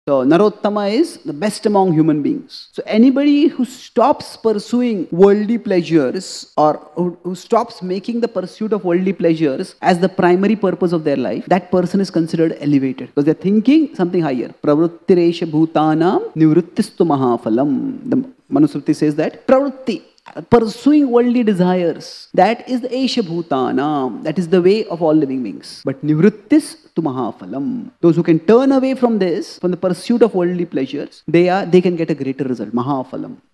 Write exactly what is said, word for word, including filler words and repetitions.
So Narottama is the best among human beings. So anybody who stops pursuing worldly pleasures, or who, who stops making the pursuit of worldly pleasures as the primary purpose of their life, that person is considered elevated, because they're thinking something higher. Pravrittiresha bhutanam nivrittistu mahafalam. The Manusmriti says that pravritti, pursuing worldly desires, that is the Esha Bhutanam, that is the way of all living beings. But Nivrittis to Mahafalam, those who can turn away from this, from the pursuit of worldly pleasures, they are they can get a greater result, Mahafalam.